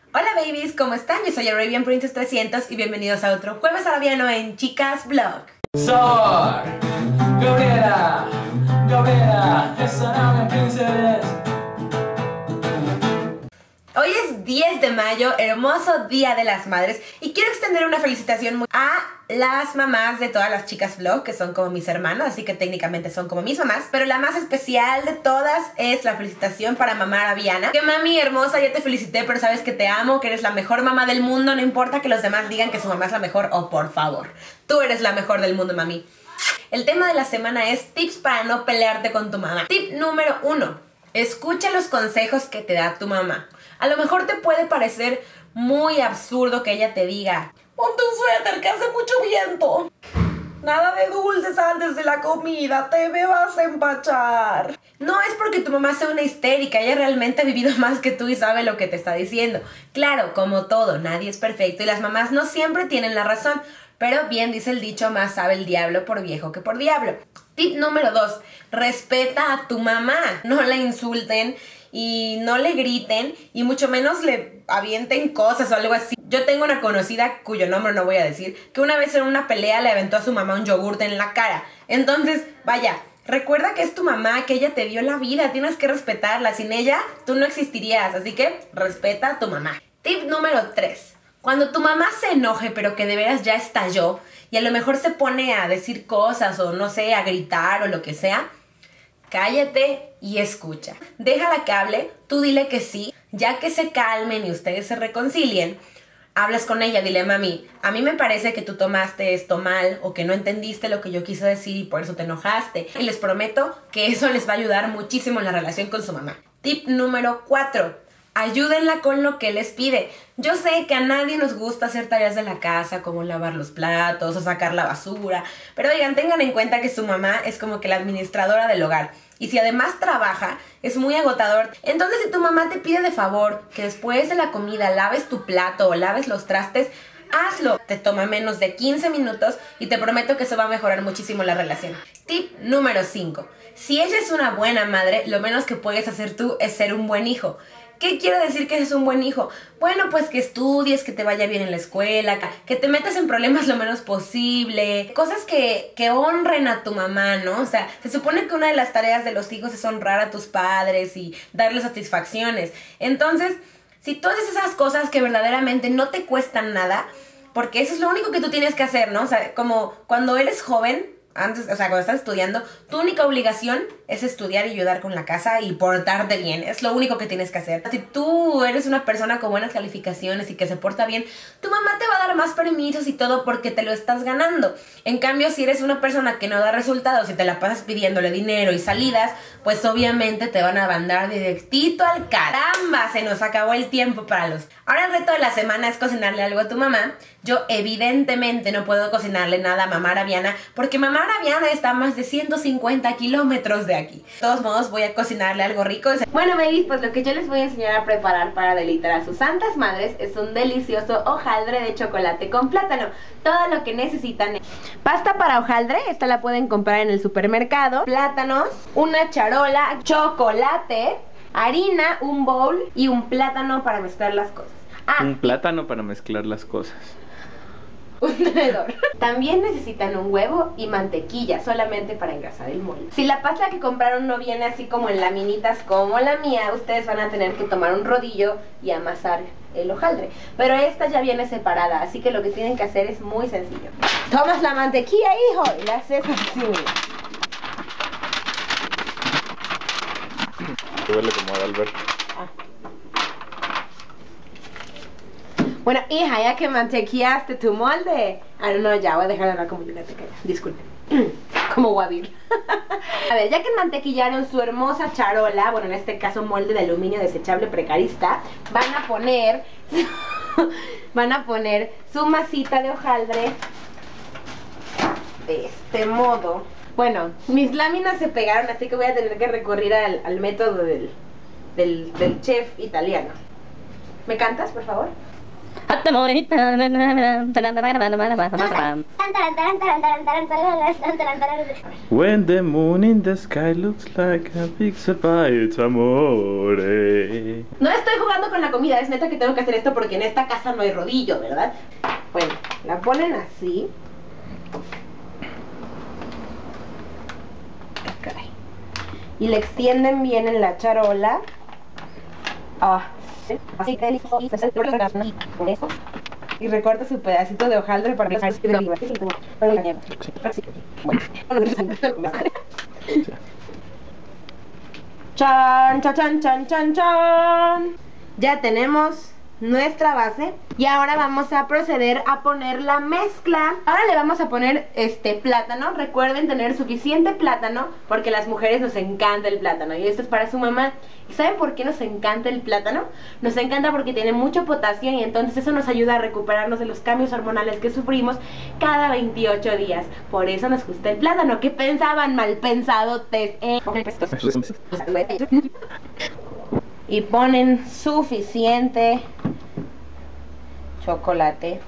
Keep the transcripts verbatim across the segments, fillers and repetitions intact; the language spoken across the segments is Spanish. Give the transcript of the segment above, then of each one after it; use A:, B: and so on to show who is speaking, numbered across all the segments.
A: Hola babies, ¿cómo están? Yo soy Arabian Princess trescientos y bienvenidos a otro Jueves Arabiano en Chicas Vlog.
B: Soy Gabriela, Gabriela, es Arabian Princess.
A: Hoy es diez de mayo, hermoso Día de las Madres, y quiero extender una felicitación muy a las mamás de todas las Chicas Vlog, que son como mis hermanas, así que técnicamente son como mis mamás, pero la más especial de todas es la felicitación para mamá Arabiana. Que mami hermosa, ya te felicité, pero sabes que te amo, que eres la mejor mamá del mundo, no importa que los demás digan que su mamá es la mejor, o oh, por favor, tú eres la mejor del mundo, mami. El tema de la semana es tips para no pelearte con tu mamá. Tip número uno, escucha los consejos que te da tu mamá. A lo mejor te puede parecer muy absurdo que ella te diga: ponte un suéter que hace mucho viento. Nada de dulces antes de la comida, te me vas a empachar. No es porque tu mamá sea una histérica, ella realmente ha vivido más que tú y sabe lo que te está diciendo. Claro, como todo, nadie es perfecto y las mamás no siempre tienen la razón. Pero bien dice el dicho, más sabe el diablo por viejo que por diablo. Tip número dos, respeta a tu mamá. No la insulten y no le griten y mucho menos le avienten cosas o algo así. Yo tengo una conocida, cuyo nombre no voy a decir, que una vez en una pelea le aventó a su mamá un yogurte en la cara. Entonces, vaya, recuerda que es tu mamá, que ella te dio la vida, tienes que respetarla. Sin ella, tú no existirías, así que respeta a tu mamá. Tip número tres. Cuando tu mamá se enoje, pero que de veras ya estalló, y a lo mejor se pone a decir cosas o no sé, a gritar o lo que sea, cállate y escucha. Déjala que hable, tú dile que sí, ya que se calmen y ustedes se reconcilien. Hablas con ella, dile: mami, a mí me parece que tú tomaste esto mal o que no entendiste lo que yo quise decir y por eso te enojaste. Y les prometo que eso les va a ayudar muchísimo en la relación con su mamá. Tip número cuatro. Ayúdenla con lo que les pide. Yo sé que a nadie nos gusta hacer tareas de la casa, como lavar los platos o sacar la basura, pero oigan, tengan en cuenta que su mamá es como que la administradora del hogar. Y si además trabaja, es muy agotador. Entonces, si tu mamá te pide de favor que después de la comida laves tu plato o laves los trastes, hazlo. Te toma menos de quince minutos y te prometo que eso va a mejorar muchísimo la relación. Tip número cinco. Si ella es una buena madre, lo menos que puedes hacer tú es ser un buen hijo. ¿Qué quiere decir que eres un buen hijo? Bueno, pues que estudies, que te vaya bien en la escuela, que te metas en problemas lo menos posible. Cosas que, que honren a tu mamá, ¿no? O sea, se supone que una de las tareas de los hijos es honrar a tus padres y darles satisfacciones. Entonces, si tú haces esas cosas que verdaderamente no te cuestan nada, porque eso es lo único que tú tienes que hacer, ¿no? O sea, como cuando eres joven, antes, o sea, cuando estás estudiando, tu única obligación es estudiar y ayudar con la casa y portarte bien. Es lo único que tienes que hacer. Si tú eres una persona con buenas calificaciones y que se porta bien, tu mamá te va a dar más permisos y todo porque te lo estás ganando. En cambio, si eres una persona que no da resultados y te la pasas pidiéndole dinero y salidas, pues obviamente te van a mandar directito al caramba. Se nos acabó el tiempo para los... Ahora el reto de la semana es cocinarle algo a tu mamá. Yo evidentemente no puedo cocinarle nada a mamá Arabiana porque mamá Arabiana está a más de ciento cincuenta kilómetros de aquí. De todos modos, voy a cocinarle algo rico. Bueno, babies, pues lo que yo les voy a enseñar a preparar para deleitar a sus santas madres es un delicioso hojaldre de chocolate con plátano. Todo lo que necesitan es pasta para hojaldre, esta la pueden comprar en el supermercado, plátanos, una charola, chocolate, harina, un bowl y un plátano para mezclar las cosas. Ah,
C: un plátano para mezclar las cosas.
A: Un tenedor. También necesitan un huevo y mantequilla, solamente para engrasar el molde. Si la pasta que compraron no viene así como en laminitas como la mía, ustedes van a tener que tomar un rodillo y amasar el hojaldre. Pero esta ya viene separada, así que lo que tienen que hacer es muy sencillo. Tomas la mantequilla, hijo, y la haces así.
C: Huele como Adalberto.
A: Bueno, hija, ya que mantequillaste tu molde. Ah, no, ya, voy a dejar de hablar como Julieta, disculpen. Como guavir. A ver, ya que mantequillaron su hermosa charola, bueno, en este caso molde de aluminio desechable precarista, van a poner, van a poner su masita de hojaldre de este modo. Bueno, mis láminas se pegaron, así que voy a tener que recurrir al, al método del, del, del chef italiano. ¿Me cantas, por favor?
C: When the moon in the sky looks like a big surprise, amore.
A: No estoy jugando con la comida, es neta que tengo que hacer esto porque en esta casa no hay rodillo, ¿verdad? Bueno, la ponen así. Ay, caray. Y le extienden bien en la charola. Ah, así que delicioso. Con eso. Y recorta su pedacito de hojaldre para que se de arriba. Chan, chan, chan, chan, chan, chan. Ya tenemos nuestra base y ahora vamos a proceder a poner la mezcla. Ahora le vamos a poner este plátano. Recuerden tener suficiente plátano porque a las mujeres nos encanta el plátano y esto es para su mamá. ¿Y saben por qué nos encanta el plátano? Nos encanta porque tiene mucho potasio y entonces eso nos ayuda a recuperarnos de los cambios hormonales que sufrimos cada veintiocho días. Por eso nos gusta el plátano. ¿Qué pensaban? Mal pensado, eh? Y ponen suficiente chocolate.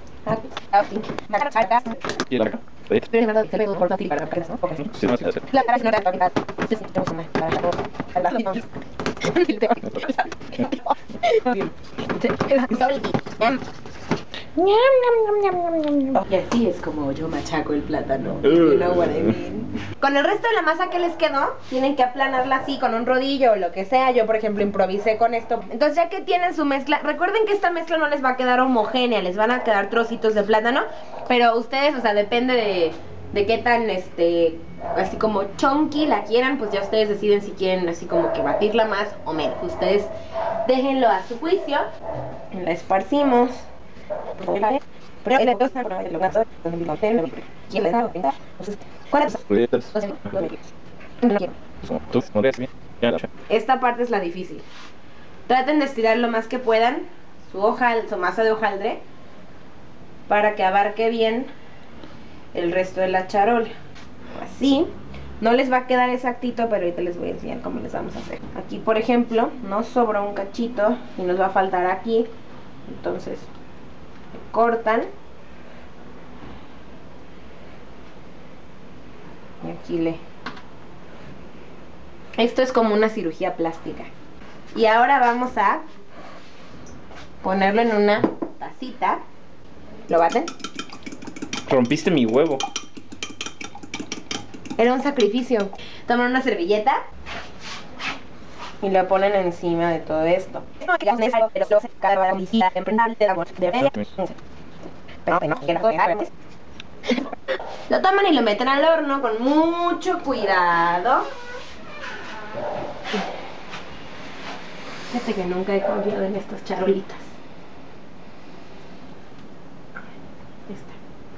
A: Y así es como yo machaco el plátano. You know what I mean. Con el resto de la masa que les quedó, tienen que aplanarla así con un rodillo o lo que sea. Yo, por ejemplo, improvisé con esto. Entonces, ya que tienen su mezcla, recuerden que esta mezcla no les va a quedar homogénea, les van a quedar trocitos de plátano. Pero ustedes, o sea, depende de, de qué tan, este, así como chunky la quieran, pues ya ustedes deciden si quieren así como que batirla más o menos. Ustedes déjenlo a su juicio. La esparcimos. Esta parte es la difícil. Traten de estirar lo más que puedan su hoja, su masa de hojaldre para que abarque bien el resto de la charola. Así. No les va a quedar exactito, pero ahorita les voy a enseñar cómo les vamos a hacer. Aquí, por ejemplo, nos sobra un cachito y nos va a faltar aquí. Entonces, cortan. Y aquí le... Esto es como una cirugía plástica. Y ahora vamos a ponerlo en una tacita. ¿Lo baten?
C: Rompiste mi huevo.
A: Era un sacrificio. Toman una servilleta y lo ponen encima de todo esto. Lo toman y lo meten al horno con mucho cuidado. Fíjate que nunca he confiado en estas charolitas. Esta.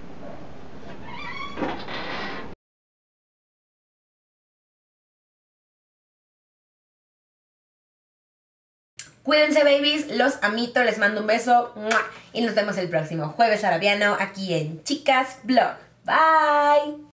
A: Cuídense, babies, los amito, les mando un beso y nos vemos el próximo jueves arabiano aquí en Chicas Vlog. Bye.